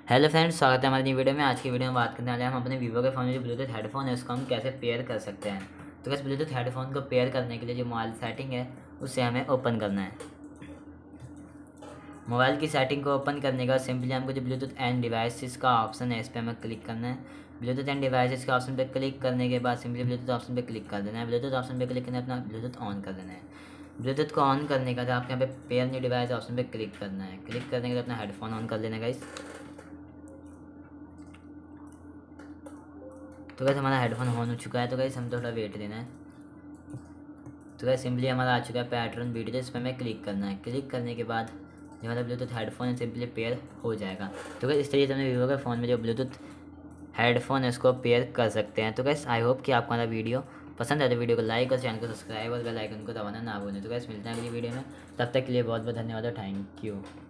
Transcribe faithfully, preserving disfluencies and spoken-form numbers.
Hello friends, स्वागत है हमारी नई वीडियो में। आज की वीडियो में बात करने वाले हैं हम अपने वीवो के फ़ोन में जो ब्लूटूथ हेडफोन है उसको हम कैसे पेयर कर सकते हैं। तो बस ब्लूटूथ हेडफोन को पेयर करने के लिए जो मोबाइल सेटिंग है उसे हमें ओपन करना है। मोबाइल की सेटिंग को ओपन करने के बाद सिंपली हमको जो ब्लूटूथ एंड डिवाइसेस का ऑप्शन है इस पर हमें क्लिक करना है। ब्लूटूथ एंड डिवाइसेस के ऑप्शन पर क्लिक करने के बाद सिंपली ब्लूटूथ ऑप्शन पर क्लिक कर देना है। ब्लूटूथ ऑप्शन पर क्लिक करना है, अपना ब्लूटूथ ऑन कर देना है। ब्लूटूथ को ऑन करने के बाद आपको यहाँ पे पेयर न्यू डिवाइस ऑप्शन पर क्लिक करना है। क्लिक करने के बाद अपना हेडफोन ऑन कर लेना है गाइस। तो गाइस हमारा हेडफोन ऑन हो चुका है। तो गाइस हम थोड़ा वेट देना है। तो गाइस सिंपली हमारा आ चुका है पैटर्न वीडियो, इस पर हमें क्लिक करना है। क्लिक करने के बाद जो हमारा ब्लूटूथ हेडफोन है सिंपली पेयर हो जाएगा। तो गाइस इस तरीके से हमने वीवो के फ़ोन में जो ब्लूटूथ हेडफोन है उसको पेयर कर सकते हैं। तो गाइस आई होप कि आपको हमारा वीडियो पसंद है तो वीडियो को लाइक और चैनल को सब्सक्राइब और बेल आइकन को दबाना ना भूलें। तो गाइस मिलते हैं अगली वीडियो में, तब तक के लिए बहुत बहुत धन्यवाद और थैंक यू।